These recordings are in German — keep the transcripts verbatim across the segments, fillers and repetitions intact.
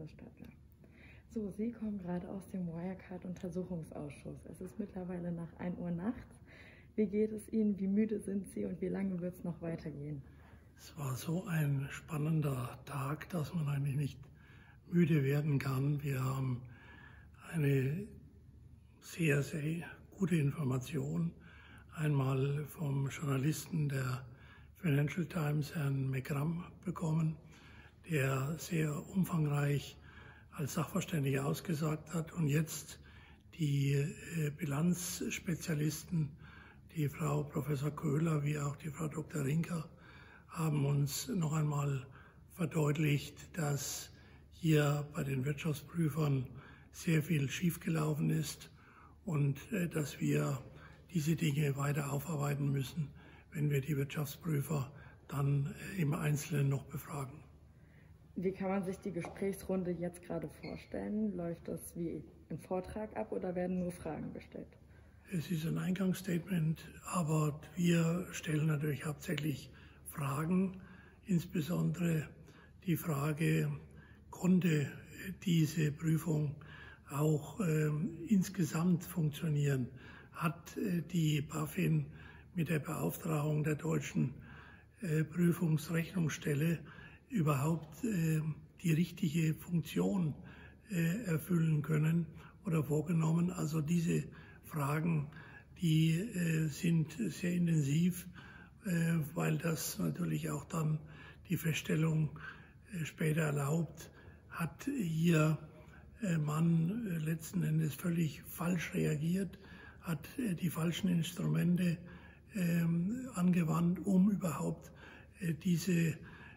Stadler. So, Sie kommen gerade aus dem Wirecard-Untersuchungsausschuss. Es ist mittlerweile nach ein Uhr nachts. Wie geht es Ihnen? Wie müde sind Sie und wie lange wird es noch weitergehen? Es war so ein spannender Tag, dass man eigentlich nicht müde werden kann. Wir haben eine sehr, sehr gute Information. Einmal vom Journalisten der Financial Times, Herrn McGrum, bekommen, der sehr umfangreich als Sachverständiger ausgesagt hat. Und jetzt die Bilanzspezialisten, die Frau Professor Köhler wie auch die Frau Doktor Rinker, haben uns noch einmal verdeutlicht, dass hier bei den Wirtschaftsprüfern sehr viel schiefgelaufen ist und dass wir diese Dinge weiter aufarbeiten müssen, wenn wir die Wirtschaftsprüfer dann im Einzelnen noch befragen. Wie kann man sich die Gesprächsrunde jetzt gerade vorstellen? Läuft das wie ein Vortrag ab oder werden nur Fragen gestellt? Es ist ein Eingangsstatement, aber wir stellen natürlich hauptsächlich Fragen, insbesondere die Frage, konnte diese Prüfung auch äh, insgesamt funktionieren? Hat äh, die BaFin mit der Beauftragung der deutschen äh, Prüfungsrechnungsstelle überhaupt äh, die richtige Funktion äh, erfüllen können oder vorgenommen? Also diese Fragen, die äh, sind sehr intensiv, äh, weil das natürlich auch dann die Feststellung äh, später erlaubt, hat hier äh, man äh, letzten Endes völlig falsch reagiert, hat äh, die falschen Instrumente äh, angewandt, um überhaupt äh, diese äh,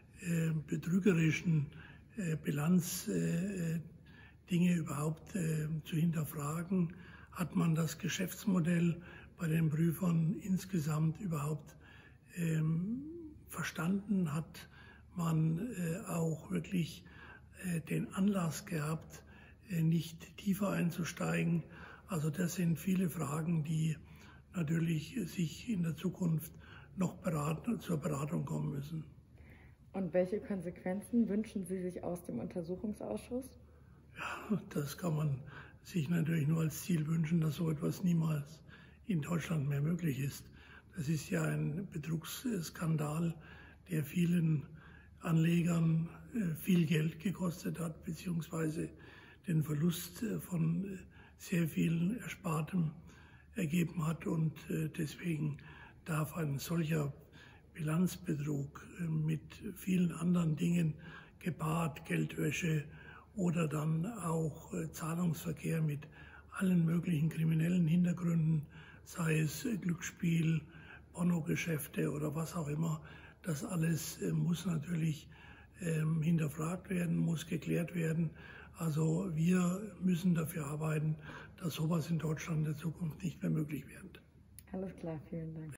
betrügerischen äh, Bilanzdinge äh, überhaupt äh, zu hinterfragen. Hat man das Geschäftsmodell bei den Prüfern insgesamt überhaupt ähm, verstanden? Hat man äh, auch wirklich äh, den Anlass gehabt, äh, nicht tiefer einzusteigen? Also das sind viele Fragen, die natürlich sich in der Zukunft noch beraten, zur Beratung kommen müssen. Und welche Konsequenzen wünschen Sie sich aus dem Untersuchungsausschuss? Ja, das kann man sich natürlich nur als Ziel wünschen, dass so etwas niemals in Deutschland mehr möglich ist. Das ist ja ein Betrugsskandal, der vielen Anlegern viel Geld gekostet hat, beziehungsweise den Verlust von sehr viel Erspartem ergeben hat. Und deswegen darf ein solcher Bilanzbetrug mit vielen anderen Dingen gepaart, Geldwäsche oder dann auch Zahlungsverkehr mit allen möglichen kriminellen Hintergründen, sei es Glücksspiel, Pornogeschäfte oder was auch immer, das alles muss natürlich ähm, hinterfragt werden, muss geklärt werden. Also wir müssen dafür arbeiten, dass sowas in Deutschland in der Zukunft nicht mehr möglich wird. Alles klar, vielen Dank.